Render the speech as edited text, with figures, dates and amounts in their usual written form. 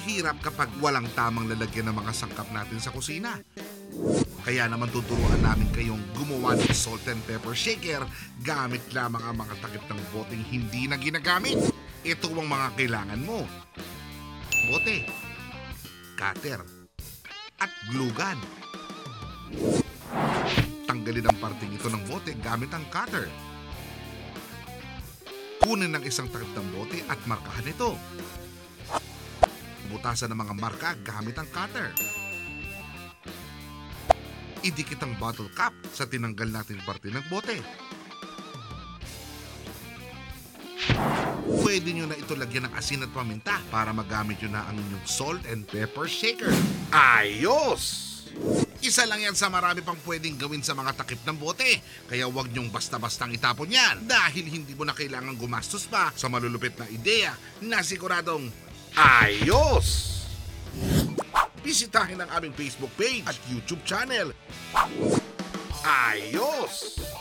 mahirap kapag walang tamang lalagyan ng mga sangkap natin sa kusina. Kaya naman tuturuan namin kayong gumawa ng salt and pepper shaker gamit lamang ang mga takip ng boteng hindi na ginagamit. Ito ang mga kailangan mo. Bote, cutter, at glue gun. Tanggalin ang parting ito ng bote gamit ang cutter. Kunin ang isang takip ng bote at markahan ito. Butasan ang mga marka gamit ang cutter. Idikit ang bottle cap sa tinanggal nating parte ng bote. Pwede nyo na ito lagyan ng asin at paminta para magamit nyo na ang inyong salt and pepper shaker. Ayos! Isa lang yan sa marami pang pwedeng gawin sa mga takip ng bote. Kaya huwag nyong basta-bastang itapon yan dahil hindi mo na kailangan gumastos pa sa malulupit na ideya na siguradong ayos! Bisitahin ang aming Facebook page at YouTube channel. Ayos!